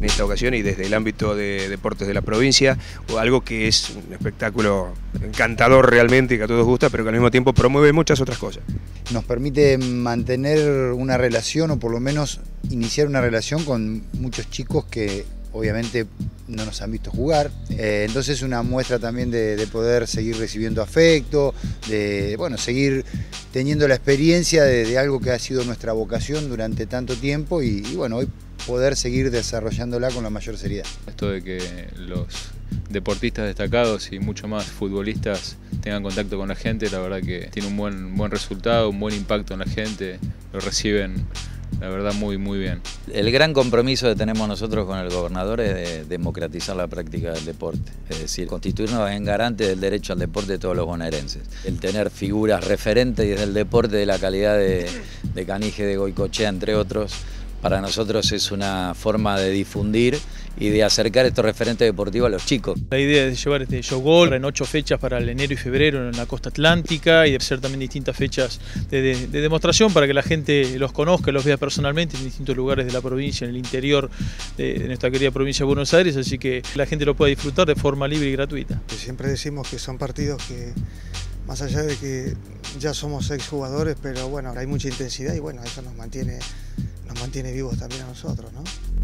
en esta ocasión y desde el ámbito de deportes de la provincia, o algo que es un espectáculo encantador realmente y que a todos gusta, pero que al mismo tiempo promueve muchas otras cosas. Nos permite mantener una relación, o por lo menos iniciar una relación con muchos chicos que obviamente no nos han visto jugar, entonces una muestra también de poder seguir recibiendo afecto, de seguir teniendo la experiencia de algo que ha sido nuestra vocación durante tanto tiempo y bueno, hoy poder seguir desarrollándola con la mayor seriedad. Esto de que los deportistas destacados y mucho más futbolistas tengan contacto con la gente, la verdad que tiene un buen resultado, un buen impacto en la gente, lo reciben la verdad muy bien. El gran compromiso que tenemos nosotros con el gobernador es de democratizar la práctica del deporte, es decir, constituirnos en garante del derecho al deporte de todos los bonaerenses. El tener figuras referentes del deporte de la calidad de Canige, de Goicoechea, entre otros, para nosotros es una forma de difundir y de acercar estos referentes deportivos a los chicos. La idea es llevar este showball en 8 fechas para el enero y febrero en la costa atlántica y de hacer también distintas fechas de demostración para que la gente los conozca, los vea personalmente en distintos lugares de la provincia, en el interior de nuestra querida provincia de Buenos Aires, así que la gente lo pueda disfrutar de forma libre y gratuita. Siempre decimos que son partidos que, más allá de que ya somos exjugadores, pero bueno, hay mucha intensidad y bueno, eso nos mantiene vivos también a nosotros, ¿no?